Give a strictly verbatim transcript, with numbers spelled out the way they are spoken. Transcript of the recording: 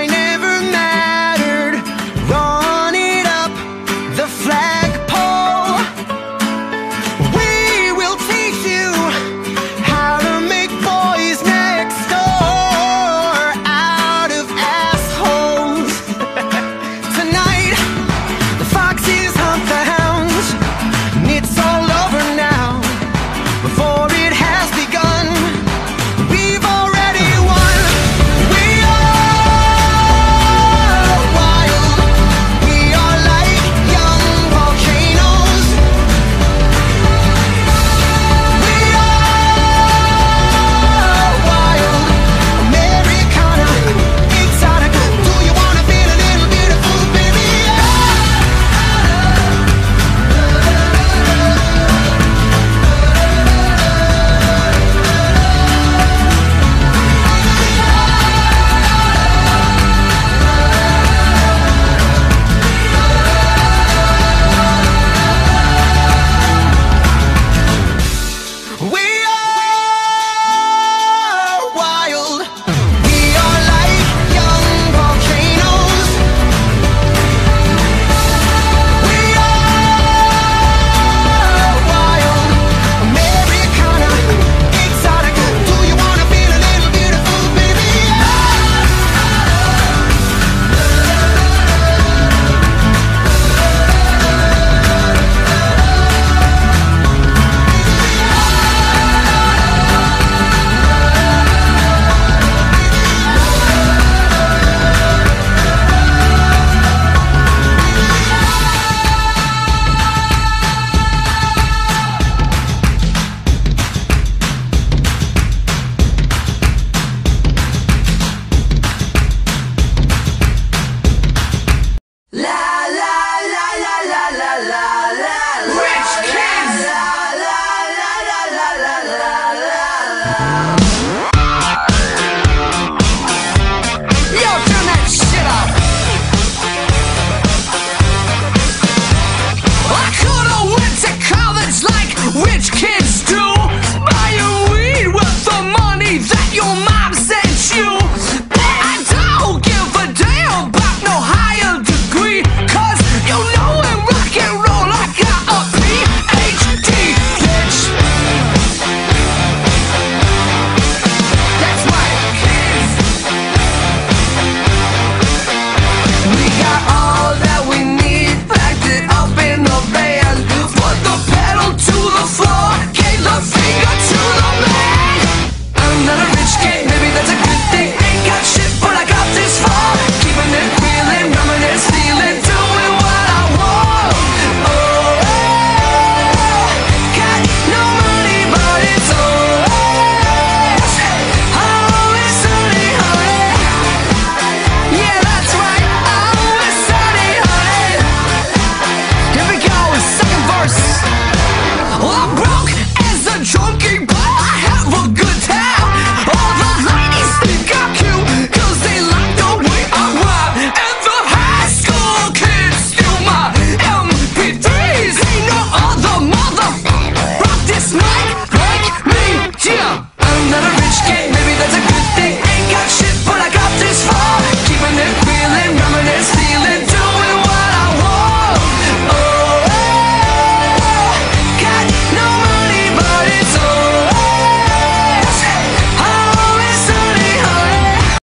never mattered. Run it up the flagpole. We will teach you how to make boys next door out of assholes. Tonight, the foxes hunt the hounds, and it's all over now. Before it has begun, we've already won. We are wild. We are like young volcanoes. We are wild. Americana, exotica. Do you wanna feel a little beautiful, baby? We are wild. We are like young volcanoes. We are wild. Americana, exotica. Do you wanna feel a little beautiful, baby? Rich kids. Yo, turn that shit up. I coulda went to college like rich kids do. Buy a weed with the money that your mom sent you. I don't give a damn about no higher degree, 'cause you know in rock and roll I got a P H D, bitch. That's right, kids. We got